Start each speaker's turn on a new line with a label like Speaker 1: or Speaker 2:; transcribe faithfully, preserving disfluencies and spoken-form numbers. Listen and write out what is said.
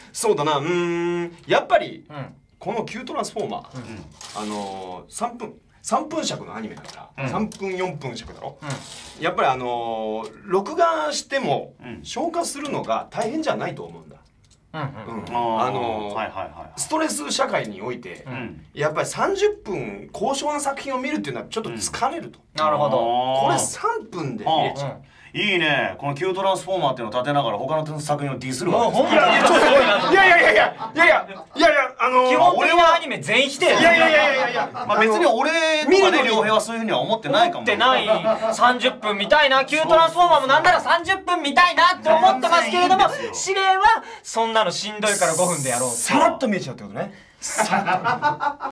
Speaker 1: そうだな、うーん、やっぱり、この「キュートランスフォーマー」あのー、さんぷんさんぷん尺のアニメだから、うん、さんぷんよんぷん尺だろ、うん、やっぱりあのー、録画しても、うん、消化するのが大変じゃないと思うんだ。あのストレス社会において、うん、やっぱりさんじゅっぷん高尚な作品を見るっていうのはちょっと疲れると、
Speaker 2: うん、なるほど。
Speaker 1: これさんぷんで見れちゃう。
Speaker 3: いいね、このキュートランスフォーマーっていうのを立てながら他の作品をディスるわけです。
Speaker 1: いやいやいやいやいやいやいやいやいや、あの
Speaker 2: 基本的なアニメ全否定。
Speaker 1: いやいやいやいやいや、
Speaker 3: まあ別に俺とかね、良平はそういうふうには思ってないかも。
Speaker 2: 思ってないさんじゅっぷん見たいな、キュートランスフォーマーもなんならさんじゅっぷん見たいなって思ってますけれども、指令はそんなのしんどいからごふんでやろう。
Speaker 1: さらっと見えちゃうってことね。さらっと。